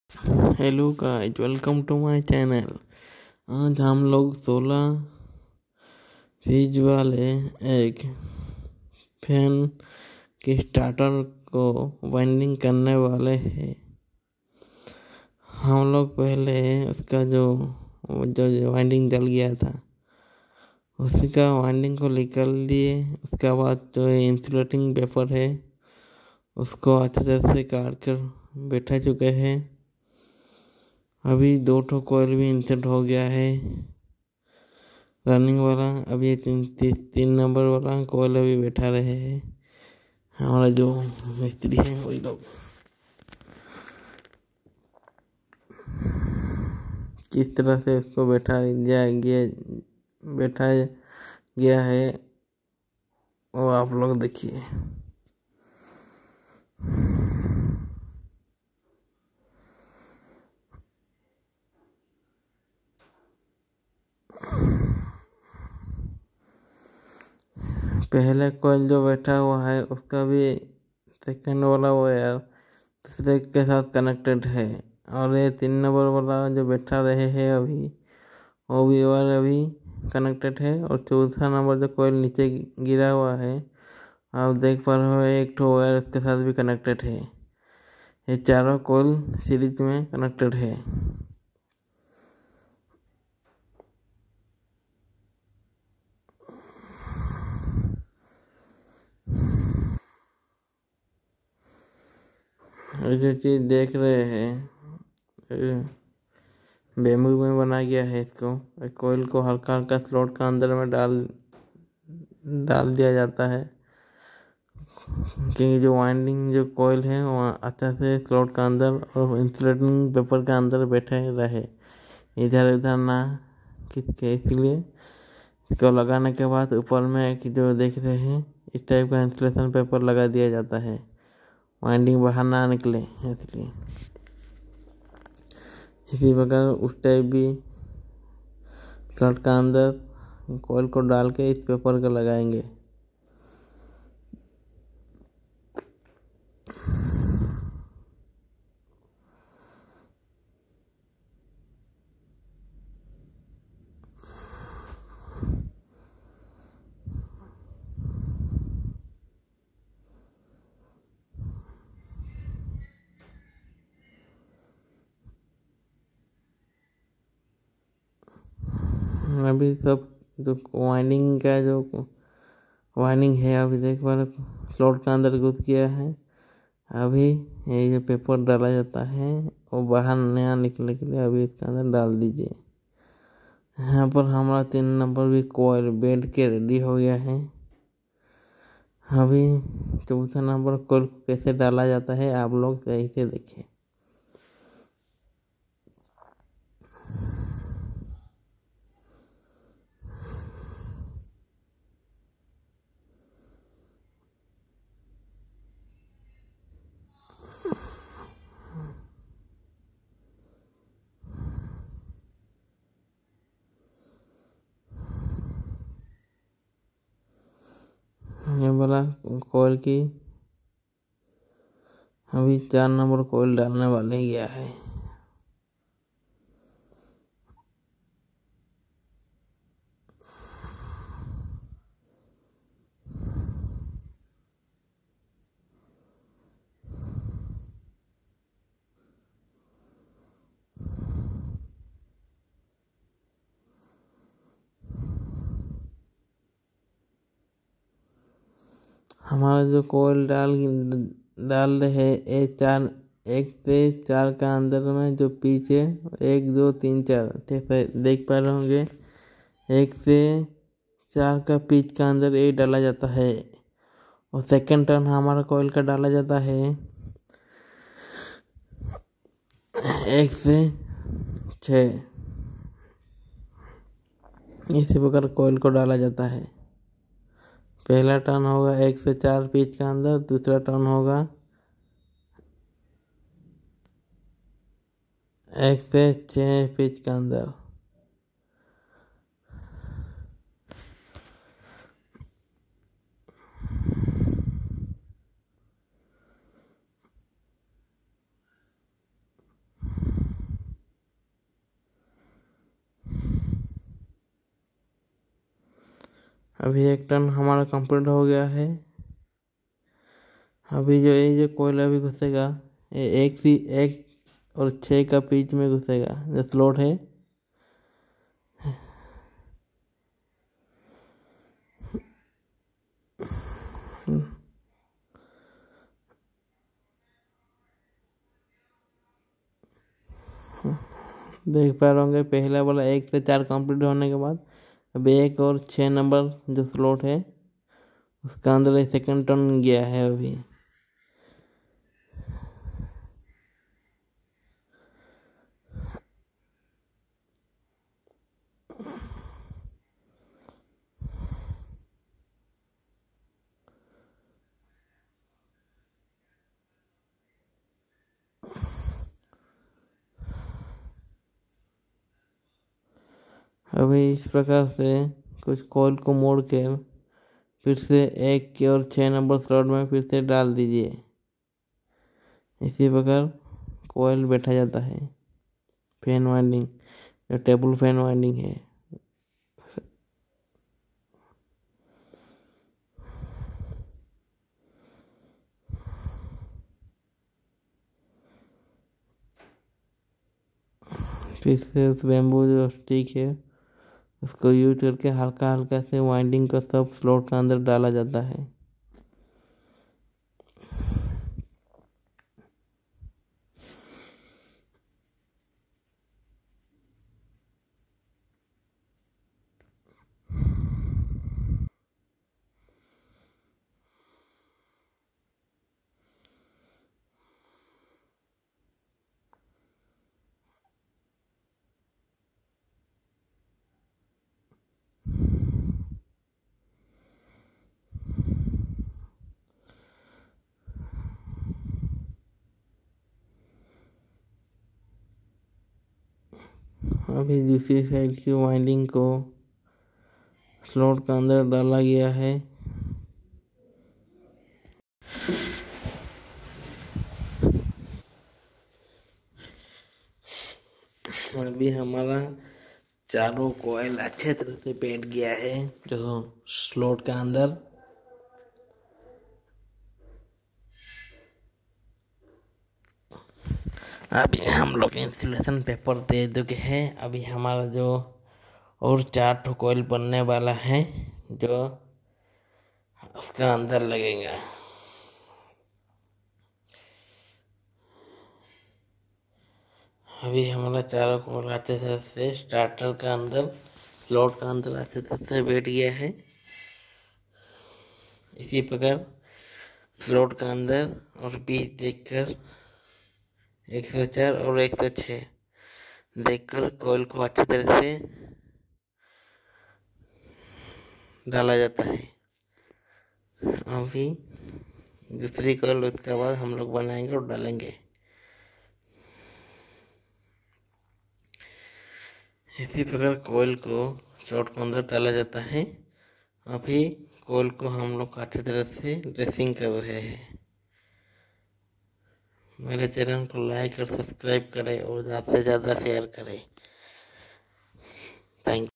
Hello guys, welcome to my channel. आज हम लोग 16 फीज वाले एक फैन के स्टार्टर को वाइंडिंग करने वाले हैं। हम लोग पहले उसका जो वाइंडिंग जल गया था उसका वाइंडिंग को निकाल दिए। उसके बाद जो इंसुलेटिंग पेपर है उसको अच्छे से काट कर बैठा चुके हैं। अभी 2 कॉइल भी इंसर्ट हो गया है रनिंग वाला। अभी 3 नंबर वाला कॉइल अभी बैठा रहे हैं हमारा जो मिस्त्री है वही लोग। किस तरह से उसको बैठा गया है वो आप लोग देखिए। पहले कॉइल जो बैठा हुआ है उसका भी सेकंड वाला वायर दूसरे के साथ कनेक्टेड है, और ये 3 नंबर वाला जो बैठा रहे हैं अभी वो भी वायर अभी कनेक्टेड है। और चौथा नंबर जो कॉइल नीचे गिरा हुआ है आप देख पा रहे हो, एक ठो वायर उसके साथ भी कनेक्टेड है। ये चारों कॉइल सीरीज में कनेक्टेड है। जो चीज देख रहे हैं बेम्बू में बना गया है। इसको कॉइल को हल्का हल्का स्लॉट का अंदर में डाल दिया जाता है कि जो वाइंडिंग जो कॉइल है वो अच्छा से स्लॉट का अंदर और इंसुलेटिंग पेपर के अंदर बैठे रहे, इधर उधर ना खिसके। इसलिए इसको लगाने के बाद ऊपर में एक जो देख रहे हैं इस टाइप का इंसुलेशन पेपर लगा दिया जाता है, वाइंडिंग बाहर ना निकले। इसलिए इसी प्रकार उस टाइप भी स्लॉट का अंदर कॉइल को डाल के इस पेपर को लगाएंगे। अभी सब जो वाइंडिंग का जो वाइंडिंग है अभी देख पा रहे स्लॉट का अंदर घुस गया है। अभी ये जो पेपर डाला जाता है वो बाहर नया निकलने के लिए अभी इसके अंदर डाल दीजिए। यहाँ पर हमारा 3 नंबर भी कॉइल बैठ के रेडी हो गया है। अभी चौथा नंबर कॉइल को कैसे डाला जाता है आप लोग सही से देखें। ये वाला कॉइल की अभी 4 नंबर कॉइल डालने वाले गया है। हमारा जो कॉइल डाल रहे हैं एक से 4 का अंदर में जो पीछे 1 2 3 4 देख पा रहे होंगे 1 से 4 का पीच का अंदर ये डाला जाता है। और सेकंड टर्न हमारा कॉइल का डाला जाता है 1 से 6। इसी प्रकार कॉइल को डाला जाता है। पहला टर्न होगा 1 से 4 पीच का अंदर, दूसरा टर्न होगा 1 से 6 पीच का अंदर। अभी 1 टर्न हमारा कंप्लीट हो गया है। अभी जो ये जो कोयला भी घुसेगा ये 1 और 6 का बीच में घुसेगा जो स्लॉट है। देख पा रहे होंगे पहला वाला 1 से 4 कंप्लीट होने के बाद अब 1 और 6 नंबर जो स्लॉट है उसका अंदर सेकंड टर्न गया है अभी। अभी इस प्रकार से कुछ कॉइल को मोड़ के फिर से 1 के और 6 नंबर स्लॉट में फिर से डाल दीजिए। इसी प्रकार कॉइल बैठा जाता है। फैन वाइंडिंग जो टेबल फैन वाइंडिंग है। फिर से उस बैम्बू जो स्टिक है उसको यूज करके हल्का हल्का से वाइंडिंग का सब स्लॉट का अंदर डाला जाता है। अभी दूसरी साइड की वाइंडिंग को स्लॉट का अंदर डाला गया है। अभी हमारा चारों कॉइल अच्छे तरह से बैठ गया है जो स्लॉट का अंदर। अभी हम लोग इंसुलेशन पेपर दे चुके हैं। अभी हमारा जो और 4 कॉइल बनने वाला है जो उसका अंदर लगेगा। अभी हमारा चारों कॉइल अच्छे तरह से स्टार्टर का अंदर स्लॉट का अंदर अच्छे तरह से बैठ गया है। इसी प्रकार स्लॉट का अंदर और बीच देखकर 104 और 106 देखकर कॉइल को अच्छी तरह से डाला जाता है। अभी दूसरी कॉइल उसके बाद हम लोग बनाएंगे और डालेंगे। इसी प्रकार कॉइल को स्लॉट के अंदर डाला जाता है। अभी कॉइल को हम लोग अच्छी तरह से ड्रेसिंग कर रहे हैं। मेरे चैनल को लाइक और सब्सक्राइब करें और ज़्यादा से ज़्यादा शेयर करें। थैंक